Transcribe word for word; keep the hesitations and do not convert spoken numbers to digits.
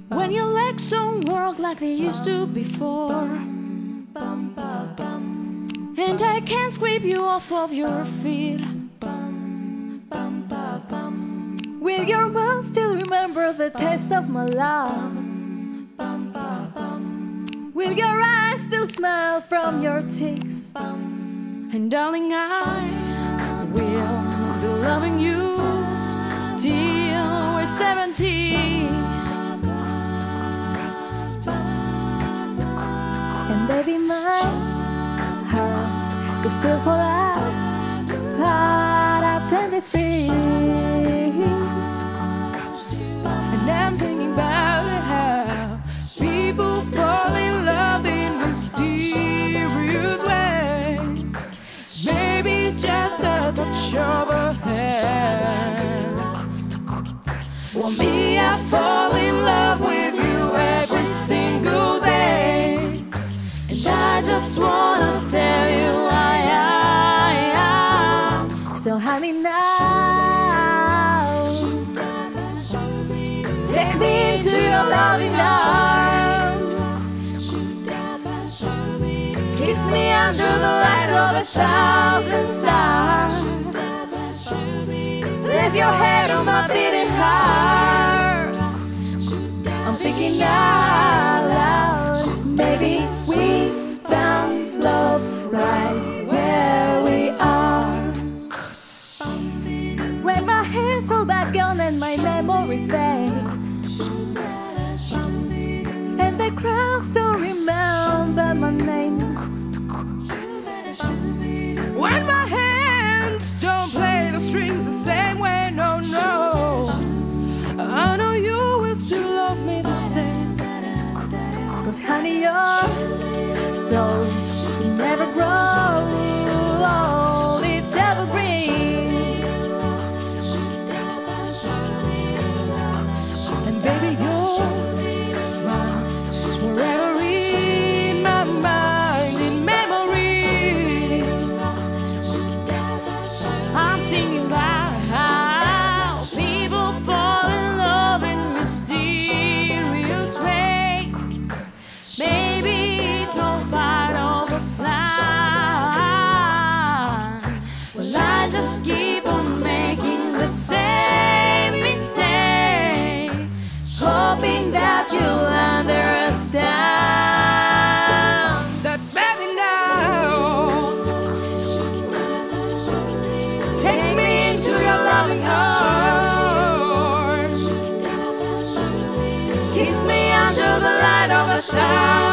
when your legs don't work like they used to before, and I can't sweep you off of your feet. Will your mouth still remember the taste of my love? Will your eyes still smile from your cheeks? And darling, I will be loving you till we're seventy. And baby, my heart goes still for us, part of twenty-three. And I'm thinking about how people fall in love in mysterious ways. Maybe just a touch of a hand. For me, I fall in love with you every single day, and I just wanna tell you I am. So honey, now take me into your loving arms, kiss me under the light of a thousand stars, place your head on my beating heart. I'm thinking out loud, maybe we found love right where we are. When my hair's all back on and my memory fades, and the crowds don't remember my name, when my hands don't play the strings the same way, no, no, I know you will still love me the same. Cause honey, your soul will never grow old, it's evergreen. And baby, your smile is forever in my mind, in memory. I'm thinking about how people fall in love in mysterious ways. Maybe it's all part of a plan. Well, I just keep on making the same mistake, hoping that you'll understand that baby, now take me into your loving arms, kiss me under the light of a thousand